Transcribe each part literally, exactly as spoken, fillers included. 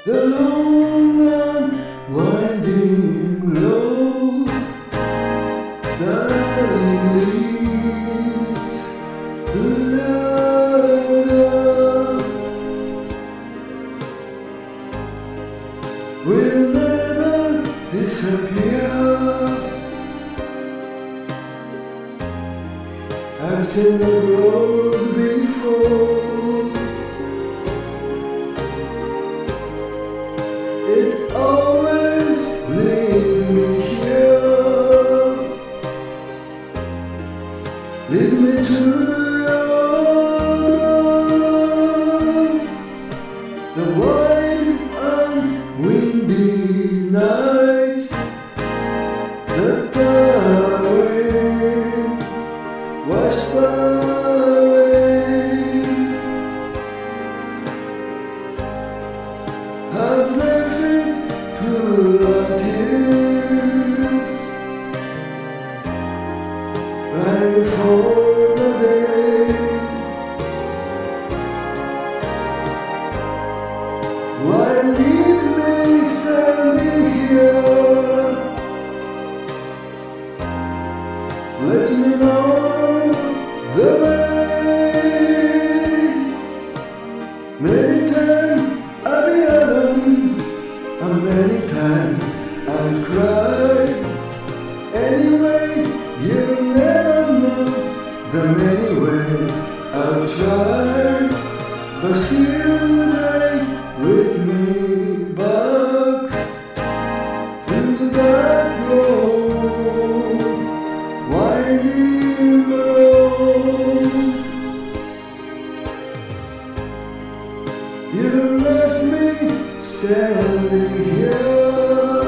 the long and winding road that leads to love will never disappear. I've seen the road before. It always leads me here, lead me to the wide and windy night, the wind washed away, has left it full of tears, crying for the day. Why leave me standing here? Let me know the way. Many times I've been alone, and many times I've cried. Anyway, you'll never know the many ways I've tried, but still they with me back to that road, winding road. You left me standing here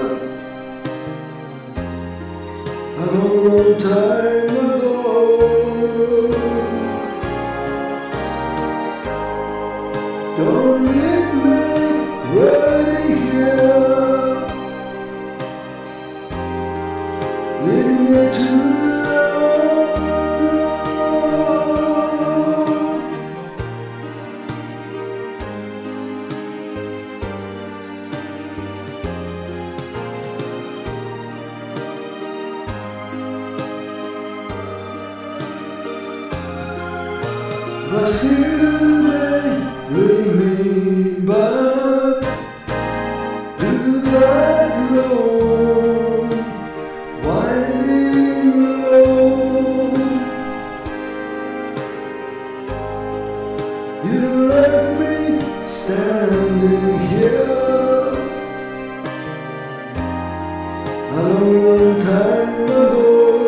a long, long time ago. Don't leave me waiting here, lead me to but still they bring me back to that road, winding road. You left me standing here a long, long time ago.